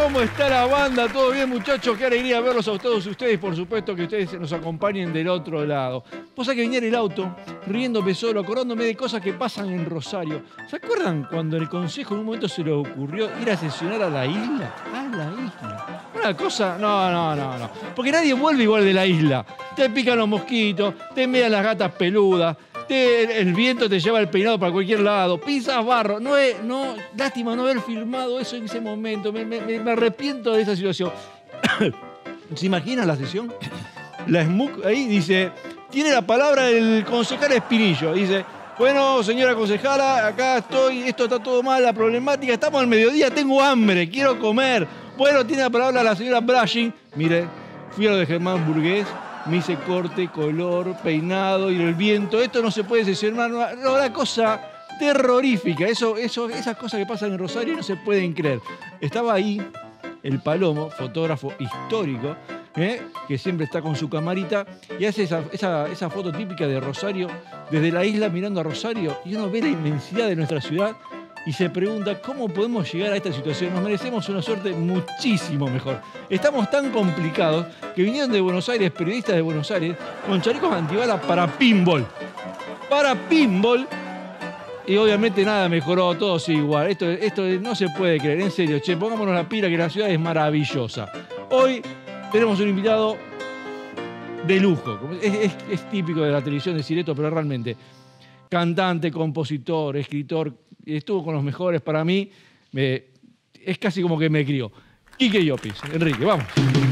¿Cómo está la banda? ¿Todo bien, muchachos? Qué alegría verlos a todos ustedes. Por supuesto que ustedes nos acompañen del otro lado. Vos sabés que venía en el auto, riéndome solo, acordándome de cosas que pasan en Rosario. ¿Se acuerdan cuando el Consejo en un momento se le ocurrió ir a sesionar a la isla? A la isla. Una cosa... No. Porque nadie vuelve igual de la isla. Te pican los mosquitos, te mean las gatas peludas, el viento te lleva el peinado para cualquier lado, pisas barro. Lástima no haber filmado eso en ese momento. Me arrepiento de esa situación. ¿Se imaginan la sesión? La SMUC ahí dice, tiene la palabra el concejal Espinillo. Dice, bueno, señora concejala, acá estoy, esto está todo mal, la problemática, estamos al mediodía, tengo hambre, quiero comer. Bueno, tiene la palabra la señora Brashing. Mire, fui a lo de Germán Burgués, me hice corte, color, peinado y el viento. Esto no se puede sesionar. No, una cosa terrorífica. Esas cosas que pasan en Rosario no se pueden creer. Estaba ahí el Palomo, fotógrafo histórico, que siempre está con su camarita y hace esa foto típica de Rosario, desde la isla mirando a Rosario, y uno ve la inmensidad de nuestra ciudad y se pregunta cómo podemos llegar a esta situación. Nos merecemos una suerte muchísimo mejor. Estamos tan complicados que vinieron de Buenos Aires, periodistas de Buenos Aires, con chalecos antibalas para pinball. Para pinball. Y obviamente nada mejoró, todo sigue igual. Esto no se puede creer, en serio. Che, pongámonos la pila que la ciudad es maravillosa. Hoy tenemos un invitado de lujo. Es típico de la televisión decir esto, pero realmente cantante, compositor, escritor, estuvo con los mejores. Para mí es casi como que me crió. Quique Llopis. Enrique, vamos.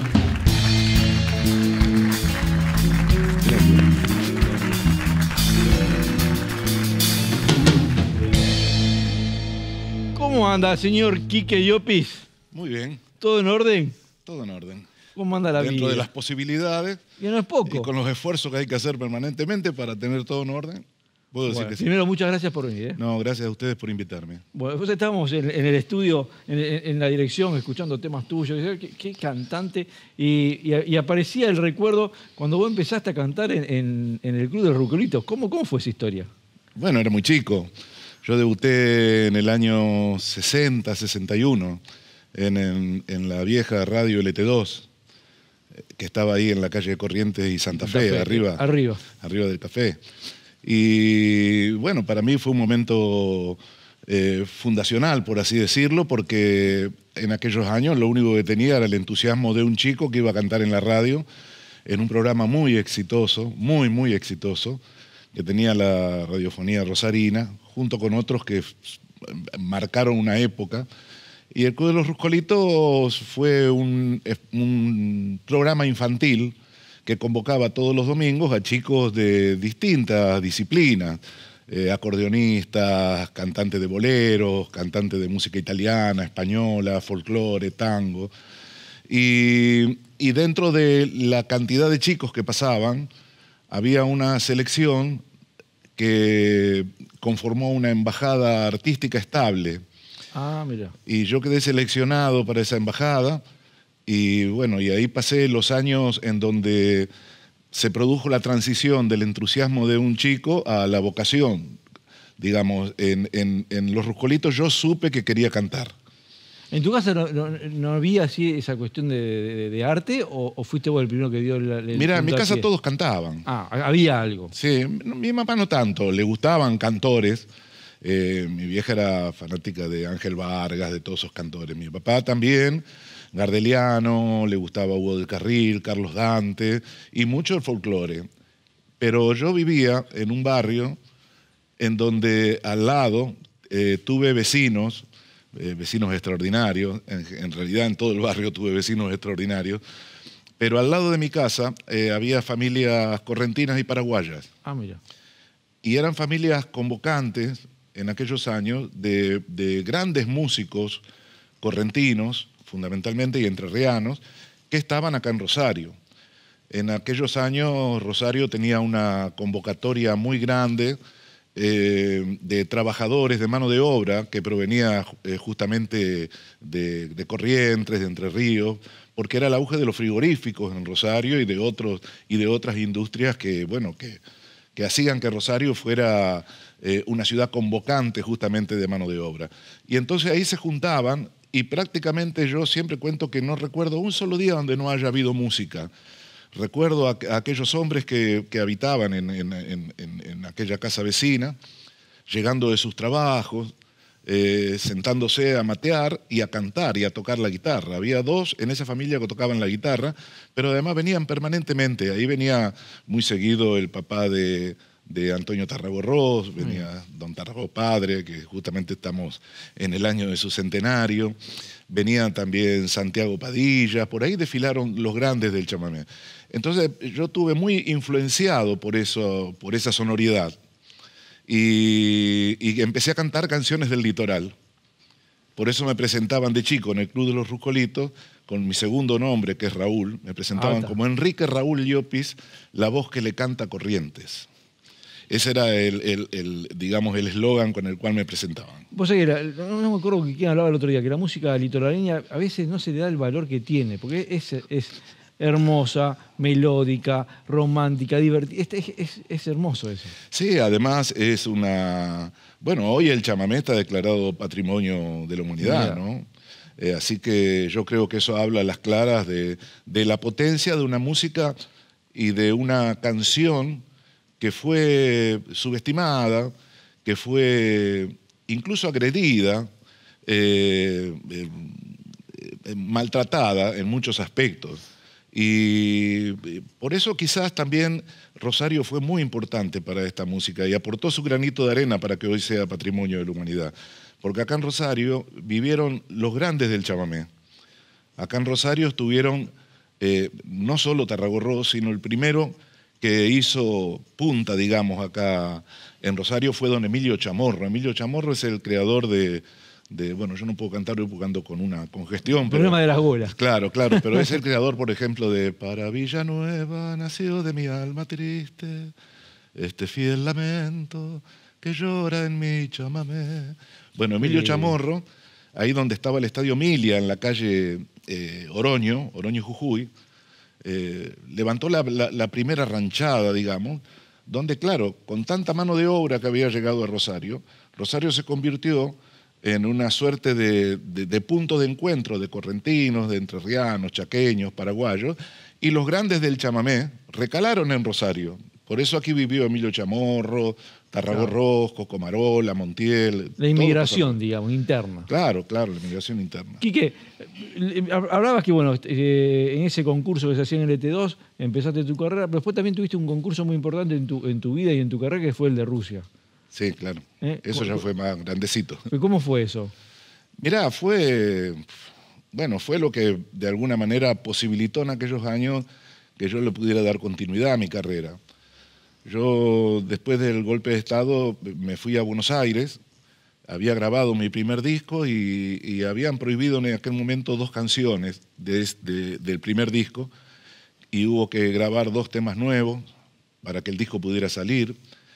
¿Cómo anda, señor Quique Llopis? Muy bien. ¿Todo en orden? Todo en orden. ¿Cómo anda la vida? Dentro de las posibilidades. Y no es poco. Y con los esfuerzos que hay que hacer permanentemente para tener todo en orden. Puedo decir que sí. Primero, muchas gracias por venir. No, gracias a ustedes por invitarme. Bueno, después estábamos en el estudio, en la dirección, escuchando temas tuyos. Qué cantante. Y aparecía el recuerdo cuando vos empezaste a cantar en el Club de Rucolitos. ¿Cómo fue esa historia? Bueno, era muy chico. Yo debuté en el año 60, 61, en la vieja radio LT2, que estaba ahí en la calle Corrientes y Santa Fe, arriba del café. Y bueno, para mí fue un momento fundacional, por así decirlo, porque en aquellos años lo único que tenía era el entusiasmo de un chico que iba a cantar en la radio, en un programa muy exitoso, muy exitoso, que tenía la radiofonía rosarina, junto con otros que marcaron una época. Y el Club de los Ruscolitos fue un programa infantil que convocaba todos los domingos a chicos de distintas disciplinas, acordeonistas, cantantes de boleros, cantantes de música italiana, española, folclore, tango. Y dentro de la cantidad de chicos que pasaban, había una selección que conformó una embajada artística estable. Ah, mira. Y yo quedé seleccionado para esa embajada. Y bueno, y ahí pasé los años en donde se produjo la transición del entusiasmo de un chico a la vocación. Digamos, en Los Ruscolitos yo supe que quería cantar. ¿En tu casa no había así esa cuestión de arte o fuiste vos el primero que dio el Mira, en mi casa puntapié? todos cantaban. Ah, había algo. Sí, mi mamá no tanto, le gustaban cantores. Mi vieja era fanática de Ángel Vargas, de todos esos cantores. Mi papá también, Gardeliano, le gustaba Hugo del Carril, Carlos Dante y mucho el folclore. Pero yo vivía en un barrio en donde al lado tuve vecinos extraordinarios. En realidad en todo el barrio tuve vecinos extraordinarios. Pero al lado de mi casa había familias correntinas y paraguayas. Ah, mira. Y eran familias convocantes en aquellos años de grandes músicos correntinos, fundamentalmente, y entrerrianos, que estaban acá en Rosario. En aquellos años Rosario tenía una convocatoria muy grande de trabajadores de mano de obra que provenía justamente de Corrientes, de Entre Ríos, porque era el auge de los frigoríficos en Rosario y de otras industrias que, bueno, que hacían que Rosario fuera una ciudad convocante justamente de mano de obra. Y entonces ahí se juntaban y prácticamente yo siempre cuento que no recuerdo un solo día donde no haya habido música. Recuerdo a aquellos hombres que habitaban en aquella casa vecina, llegando de sus trabajos, sentándose a matear y a cantar y a tocar la guitarra. Había dos en esa familia que tocaban la guitarra, pero además venían permanentemente. Ahí venía muy seguido el papá de Antonio Tarragorros, venía don Tarragó padre, que justamente estamos en el año de su centenario. Venía también Santiago Padilla, por ahí desfilaron los grandes del chamamé. Entonces yo estuve muy influenciado por eso, por esa sonoridad. Y empecé a cantar canciones del litoral. Por eso me presentaban de chico en el Club de los Ruscolitos, con mi segundo nombre, que es Raúl. Me presentaban como Enrique Raúl Llopis, la voz que le canta Corrientes. Ese era digamos, el eslogan con el cual me presentaban. Vos sabés que no me acuerdo quién hablaba el otro día, que la música litoraleña a veces no se le da el valor que tiene, porque es hermosa, melódica, romántica, divertida. Es hermoso eso. Sí, además es una... Bueno, hoy el chamamé está declarado Patrimonio de la Humanidad, ¿no? Así que yo creo que eso habla a las claras de la potencia de una música y de una canción que fue subestimada, que fue incluso agredida, maltratada en muchos aspectos. Y por eso quizás también Rosario fue muy importante para esta música y aportó su granito de arena para que hoy sea Patrimonio de la Humanidad. Porque acá en Rosario vivieron los grandes del chamamé. Acá en Rosario estuvieron no solo Tarragorros, sino el primero que hizo punta, digamos, acá en Rosario fue don Emilio Chamorro. Emilio Chamorro es el creador bueno, yo no puedo cantar, yo ando con una congestión. Problema de las bolas. Claro, pero es el creador, por ejemplo, de Para Villanueva nació de mi alma triste, este fiel lamento que llora en mi chamamé. Bueno, Emilio Chamorro, ahí donde estaba el Estadio Milia, en la calle Oroño Jujuy, levantó la primera ranchada, digamos, donde, claro, con tanta mano de obra que había llegado a Rosario, Rosario se convirtió en una suerte de punto de encuentro de correntinos, de entrerrianos, chaqueños, paraguayos, y los grandes del chamamé recalaron en Rosario. Por eso aquí vivió Emilio Chamorro, Tarragorros, Cocomarola, Montiel. La inmigración, digamos, interna. Claro, la inmigración interna. Quique, hablabas que, bueno, en ese concurso que se hacía en el ET2 empezaste tu carrera, pero después también tuviste un concurso muy importante en tu vida y en tu carrera, que fue el de Rusia. Sí, claro. Eso ya fue más grandecito. ¿Cómo fue eso? Mirá, fue lo que de alguna manera posibilitó en aquellos años que yo le pudiera dar continuidad a mi carrera. Yo, después del golpe de Estado, me fui a Buenos Aires, había grabado mi primer disco y habían prohibido en aquel momento 2 canciones del primer disco y hubo que grabar 2 temas nuevos para que el disco pudiera salir.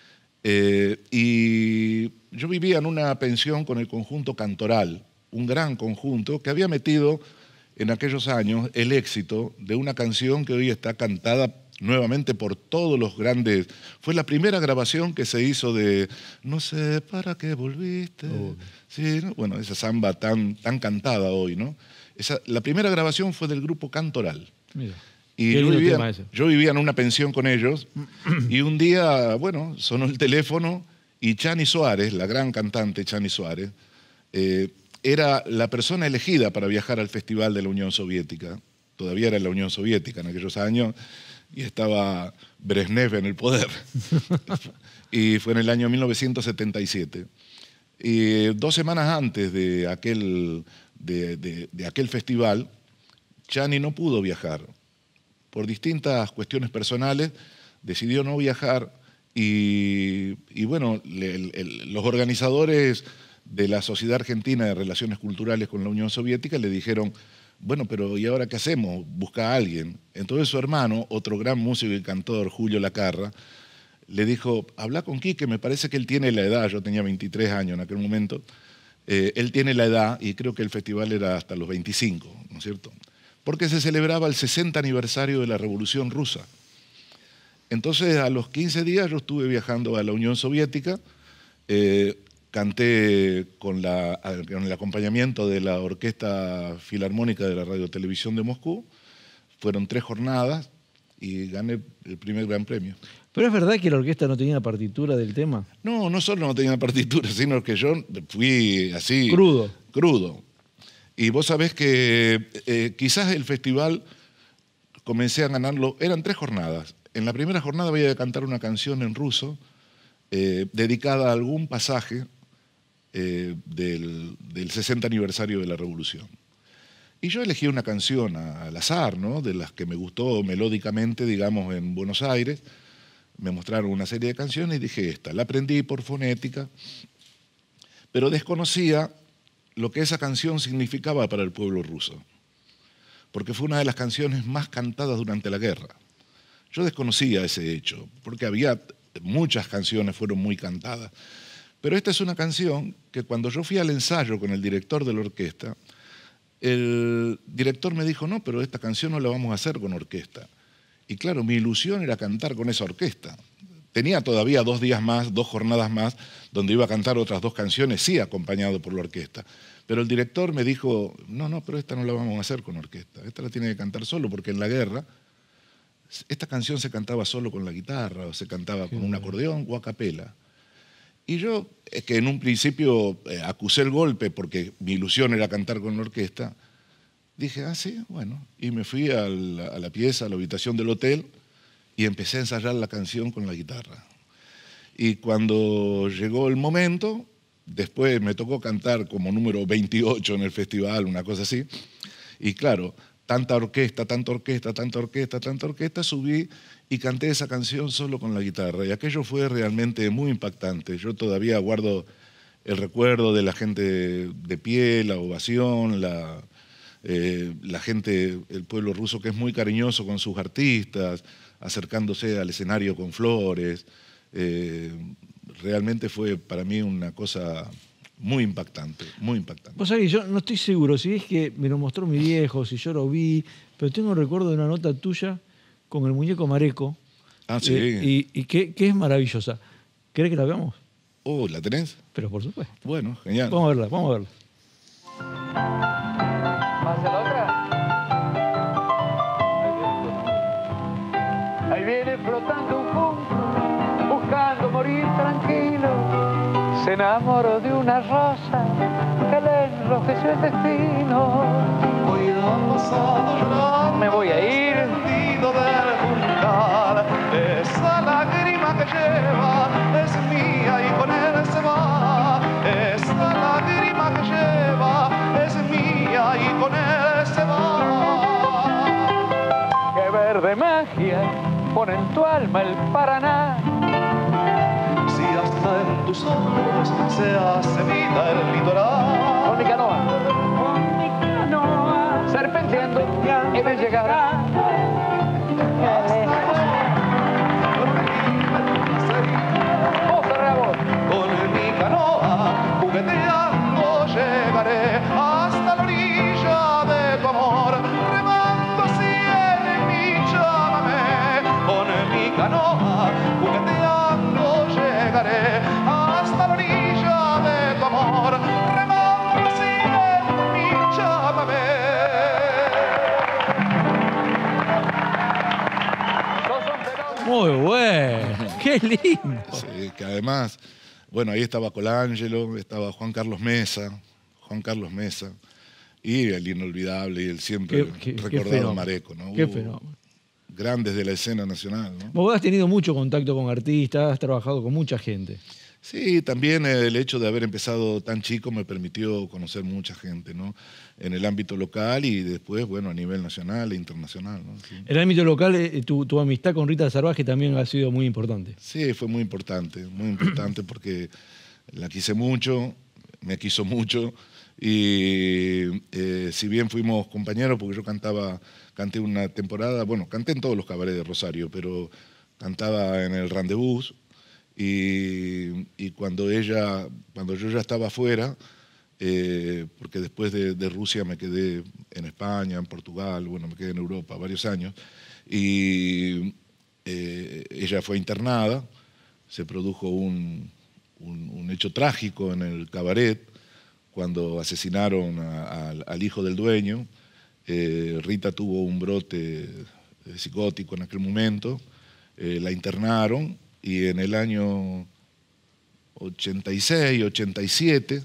Y yo vivía en una pensión con el conjunto Cantoral, un gran conjunto que había metido en aquellos años el éxito de una canción que hoy está cantada nuevamente por todos los grandes. Fue la primera grabación que se hizo de No sé para qué volviste. Sí, ¿no? Bueno, esa samba tan cantada hoy, ¿no? La primera grabación fue del grupo Cantoral. Mira. Y yo vivía en una pensión con ellos y un día, bueno, sonó el teléfono y Chani Suárez, la gran cantante Chani Suárez, era la persona elegida para viajar al Festival de la Unión Soviética. Todavía era la Unión Soviética en aquellos años y estaba Brezhnev en el poder. Y fue en el año 1977. Y 2 semanas antes de aquel festival, Chani no pudo viajar. Por distintas cuestiones personales, decidió no viajar y bueno, los organizadores de la Sociedad Argentina de Relaciones Culturales con la Unión Soviética le dijeron, bueno, pero ¿y ahora qué hacemos? Busca a alguien. Entonces su hermano, otro gran músico y cantor, Julio Lacarra, le dijo, habla con Quique, me parece que él tiene la edad, yo tenía 23 años en aquel momento, él tiene la edad y creo que el festival era hasta los 25, ¿no es cierto? Porque se celebraba el 60 aniversario de la Revolución Rusa. Entonces, a los 15 días yo estuve viajando a la Unión Soviética, canté con el acompañamiento de la Orquesta Filarmónica de la Radio-Televisión de Moscú. Fueron 3 jornadas y gané el primer gran premio. ¿Pero es verdad que la orquesta no tenía partitura del tema? No, no solo no tenía partitura, sino que yo fui así... Crudo. Crudo. Y vos sabés que quizás el festival comencé a ganarlo, eran 3 jornadas. En la primera jornada voy a cantar una canción en ruso dedicada a algún pasaje del 60 aniversario de la Revolución. Y yo elegí una canción al azar, ¿no? De las que me gustó melódicamente, digamos, en Buenos Aires. Me mostraron una serie de canciones y dije esta. La aprendí por fonética, pero desconocía lo que esa canción significaba para el pueblo ruso, porque fue una de las canciones más cantadas durante la guerra. Yo desconocía ese hecho, porque muchas canciones fueron muy cantadas, pero esta es una canción que cuando yo fui al ensayo con el director de la orquesta, el director me dijo, no, pero esta canción no la vamos a hacer con orquesta. Y claro, mi ilusión era cantar con esa orquesta. Tenía todavía 2 días más, 2 jornadas más, donde iba a cantar otras 2 canciones, sí, acompañado por la orquesta. Pero el director me dijo, no, pero esta no la vamos a hacer con orquesta. Esta la tiene que cantar solo, porque en la guerra esta canción se cantaba solo con la guitarra, o se cantaba con un acordeón o a capela. Y yo, que en un principio acusé el golpe, porque mi ilusión era cantar con la orquesta, dije, sí, bueno. Y me fui a la pieza, a la habitación del hotel, y empecé a ensayar la canción con la guitarra. Y cuando llegó el momento, después me tocó cantar como número 28 en el festival, una cosa así. Y claro, tanta orquesta, tanta orquesta, tanta orquesta, tanta orquesta, subí y canté esa canción solo con la guitarra. Y aquello fue realmente muy impactante. Yo todavía guardo el recuerdo de la gente de pie, la ovación, la gente, el pueblo ruso que es muy cariñoso con sus artistas, acercándose al escenario con flores. Realmente fue para mí una cosa muy impactante, muy impactante. Vos sabés, yo no estoy seguro si es que me lo mostró mi viejo, si yo lo vi, pero tengo un recuerdo de una nota tuya con el muñeco Mareco. Sí. Y que es maravillosa. ¿Querés que la veamos? ¿La tenés? Pero por supuesto. Bueno, genial. Vamos a verla, vamos a verla. ¿Pasa la otra? Ahí viene flotando un punto, buscando morir tranquilo. Se enamoró de una rosa que le enrojeció el destino. Hoy ha pasado llorando. Me voy a ir. Escondido del juncal. Esa lágrima que lleva es mía y con él se va. Esa lágrima que lleva es mía y con él se va. Qué verde magia pone en tu alma el Paraná. Si hasta en tus ojos se hace vida el litoral. Con mi canoa, serpenteando y me llegará. Con mi canoa, jugueteando llegaré hasta la orilla de tu amor, remando así en mi chamamé. Con mi canoa, jugueteando llegaré hasta la orilla de tu amor, remando así en mi chamamé. Muy bueno, qué lindo. Sí, que además, bueno, ahí estaba Colangelo, estaba Juan Carlos Mesa, y el inolvidable y el siempre recordado fenómeno. Mareco, ¿no? Qué fenómeno. Grandes de la escena nacional, ¿no? Vos has tenido mucho contacto con artistas, has trabajado con mucha gente. Sí, también el hecho de haber empezado tan chico me permitió conocer mucha gente, ¿no? En el ámbito local y después, bueno, a nivel nacional e internacional, ¿no? Sí. En el ámbito local, tu amistad con Rita Sarvaje también ha sido muy importante. Sí, fue muy importante porque la quise mucho, me quiso mucho y si bien fuimos compañeros, porque yo canté una temporada, bueno, canté en todos los cabarets de Rosario, pero cantaba en el Rendezvous y cuando yo ya estaba afuera, porque después de Rusia me quedé en España, en Portugal, bueno, me quedé en Europa varios años, y ella fue internada, se produjo un un hecho trágico en el cabaret, cuando asesinaron al hijo del dueño. Rita tuvo un brote psicótico en aquel momento, la internaron y en el año 86, 87,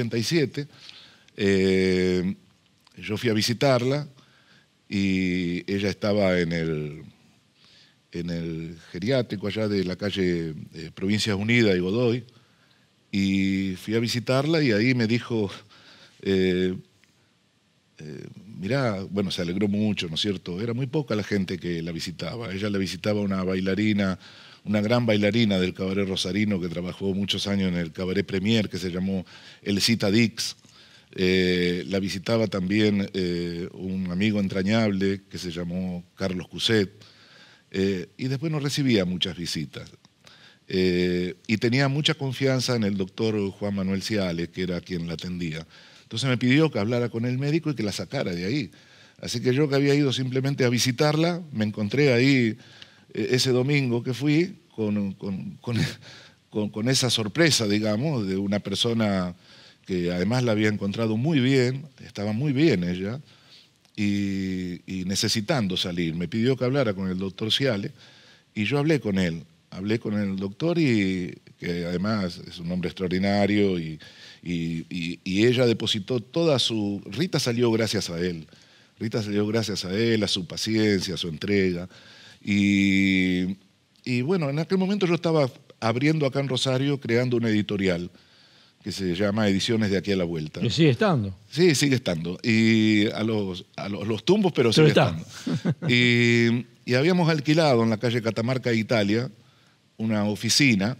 yo fui a visitarla y ella estaba en el geriátrico allá de la calle Provincias Unidas y Godoy, y fui a visitarla y ahí me dijo, mirá, bueno, se alegró mucho, ¿no es cierto? Era muy poca la gente que la visitaba. Ella la visitaba una bailarina, una gran bailarina del cabaret rosarino que trabajó muchos años en el cabaret Premier, que se llamó Elcita Dix. La visitaba también un amigo entrañable que se llamó Carlos Cuset. Y después no recibía muchas visitas. Y tenía mucha confianza en el doctor Juan Manuel Ciales, que era quien la atendía. Entonces me pidió que hablara con el médico y que la sacara de ahí. Así que yo, que había ido simplemente a visitarla, me encontré ahí ese domingo que fui con esa sorpresa, digamos, de una persona que además la había encontrado muy bien, estaba muy bien ella, y necesitando salir. Me pidió que hablara con el doctor Ciales y yo hablé con él. Hablé con el doctor, y que además es un hombre extraordinario, y ella depositó toda su... Rita salió gracias a él. Rita salió gracias a él, a su paciencia, a su entrega. Y bueno, en aquel momento yo estaba abriendo acá en Rosario, creando una editorial que se llama Ediciones de Aquí a la Vuelta. ¿Que sigue estando? Sí, sigue estando. Y a los tumbos, pero sigue estando. Y habíamos alquilado en la calle Catamarca, Italia, una oficina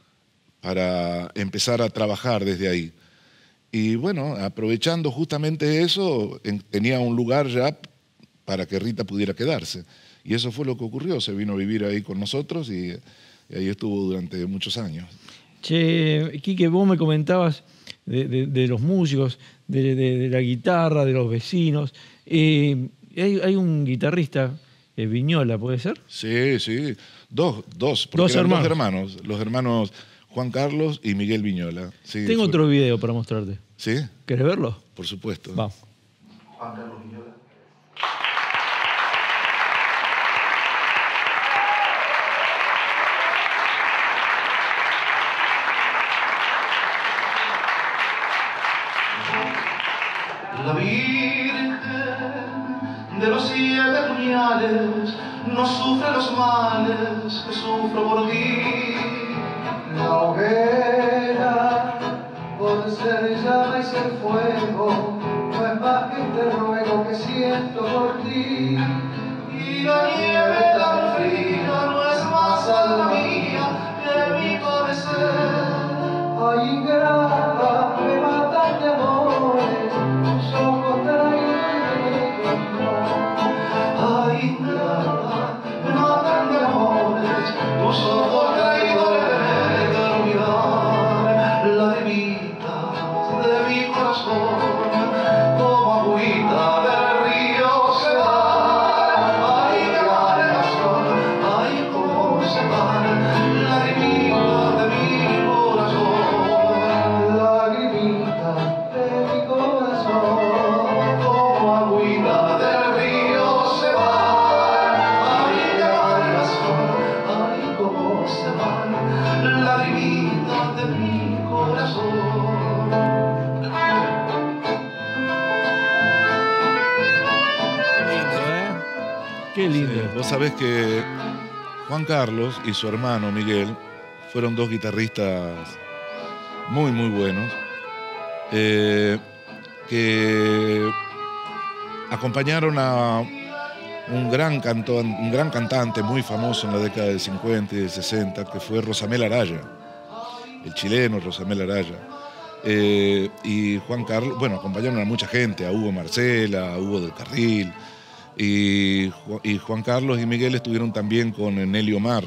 para empezar a trabajar desde ahí. Y bueno, aprovechando justamente eso, tenía un lugar ya para que Rita pudiera quedarse. Y eso fue lo que ocurrió, se vino a vivir ahí con nosotros y ahí estuvo durante muchos años. Che, Quique, vos me comentabas de los músicos, de la guitarra, de los vecinos. Hay un guitarrista, Viñola, ¿puede ser? Sí, sí. Dos hermanos. Los hermanos Juan Carlos y Miguel Viñola. Sí, tengo otro video para mostrarte. ¿Sí? ¿Querés verlo? Por supuesto. Vamos. Juan Carlos Viñola. La Virgen de los 7 puñales no sufre los males que sufro por ti. La hoguera, por ser llama y ser fuego, no es más que este ruego que siento por ti. Y la nieve tan fría no es más alma mía que mi padecer. Ay, ingrata, me matan de amores, tus ojos traidores de encontrar. Ay, ingrata, me matan de amores, tus ojos traidores de olvidar. Lagrimitas de mi corazón, como agüita del río se van. Ay, qué largas son, ay, cómo se van. Lagrimitas de mi corazón, lagrimitas de mi corazón, como agüita del río se van. Ay, qué largas son, ay, cómo se van. Lagrimitas de mi corazón. Qué lindo. Vos sabés que Juan Carlos y su hermano Miguel fueron dos guitarristas muy, muy buenos, que acompañaron a un gran cantante muy famoso en la década del 50 y del 60, que fue Rosamel Araya, el chileno Rosamel Araya. Y Juan Carlos, bueno, acompañaron a mucha gente, a Hugo Marcela, a Hugo del Carril, y Juan Carlos y Miguel estuvieron también con Nelly Omar.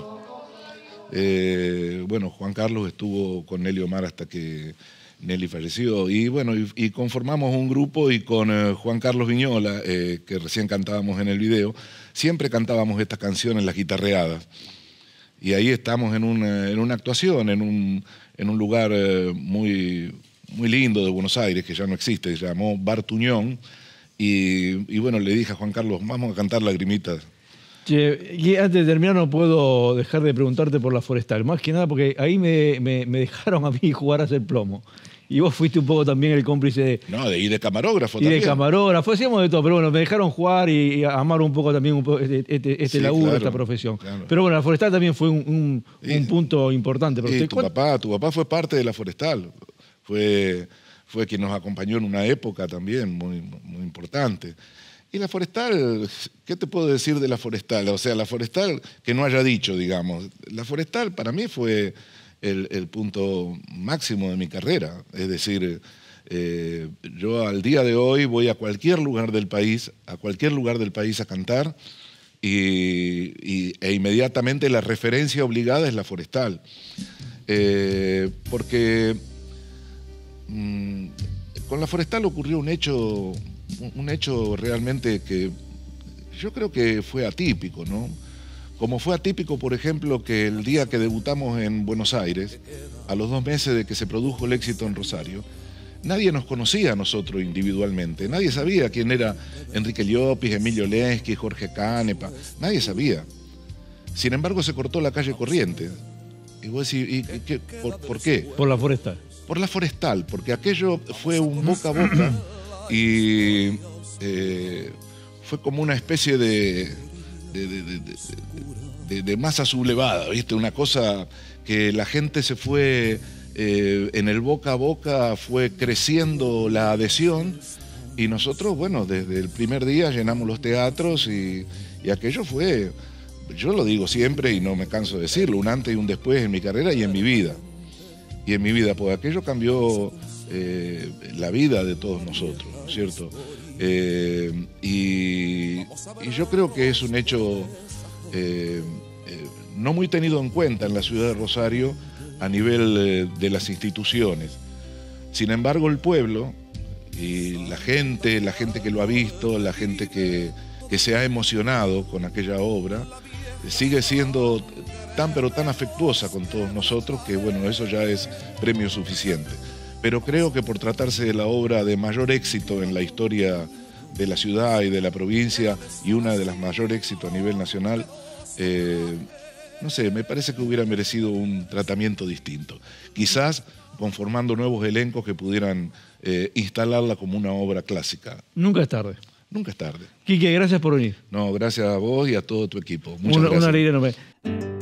Bueno, Juan Carlos estuvo con Nelly Omar hasta que Nelly falleció, y bueno, y conformamos un grupo, y con Juan Carlos Viñola, que recién cantábamos en el video, siempre cantábamos estas canciones, las guitarreadas. Y ahí estamos en una actuación, en un lugar muy lindo de Buenos Aires, que ya no existe, se llamó Bar Tuñón. Y bueno, le dije a Juan Carlos, vamos a cantar Lagrimitas. Che, y antes de terminar no puedo dejar de preguntarte por la Forestal, más que nada porque ahí me dejaron a mí jugar a hacer plomo. Y vos fuiste un poco también el cómplice de... No, y de camarógrafo y también. de camarógrafo, hacíamos de todo, pero bueno, me dejaron jugar y amar un poco también este Sí, laburo, claro, esta profesión. claro. Pero bueno, la Forestal también fue un punto importante. Pero Y tu papá fue parte de la Forestal, fue quien nos acompañó en una época también muy importante. Y la Forestal, ¿qué te puedo decir de la Forestal? O sea, la Forestal, que no haya dicho, digamos. La Forestal para mí fue el punto máximo de mi carrera. Es decir, yo al día de hoy voy a cualquier lugar del país, a cantar e inmediatamente la referencia obligada es la Forestal. Porque con la Forestal ocurrió un hecho realmente que yo creo que fue atípico, ¿no? Como fue atípico, por ejemplo, que el día que debutamos en Buenos Aires, a los 2 meses de que se produjo el éxito en Rosario, nadie nos conocía a nosotros individualmente, nadie sabía quién era Enrique Llopis, Emilio Lensky, Jorge Canepa, nadie sabía. Sin embargo, se cortó la calle Corrientes. Y vos decís, ¿por qué? Por la Forestal. Por la Forestal, porque aquello fue un boca a boca y fue como una especie de masa sublevada, ¿viste? Una cosa que la gente se fue, en el boca a boca fue creciendo la adhesión y nosotros, bueno, desde el primer día llenamos los teatros y aquello fue, yo lo digo siempre y no me canso de decirlo, un antes y un después en mi carrera y en mi vida. Porque aquello cambió la vida de todos nosotros, ¿no es cierto? Y yo creo que es un hecho no muy tenido en cuenta en la ciudad de Rosario a nivel de las instituciones. Sin embargo, el pueblo y la gente que lo ha visto, la gente que se ha emocionado con aquella obra, sigue siendo pero tan afectuosa con todos nosotros que, bueno, eso ya es premio suficiente. Pero creo que por tratarse de la obra de mayor éxito en la historia de la ciudad y de la provincia y una de las mayor éxitos a nivel nacional, no sé, me parece que hubiera merecido un tratamiento distinto. Quizás conformando nuevos elencos que pudieran instalarla como una obra clásica. Nunca es tarde. Nunca es tarde. Quique, gracias por venir. No, gracias a vos y a todo tu equipo. Muchas gracias. Una alegría enorme.